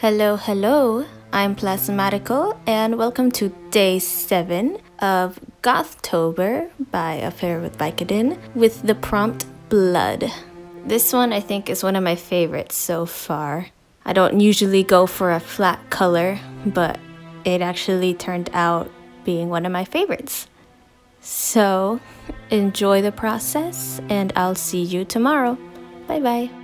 Hello, hello, I'm Plasmatical and welcome to day 7 of Gothtober by Affair with Vicodin with the prompt Blood. This one I think is one of my favorites so far. I don't usually go for a flat color, but it actually turned out being one of my favorites. So enjoy the process and I'll see you tomorrow. Bye bye.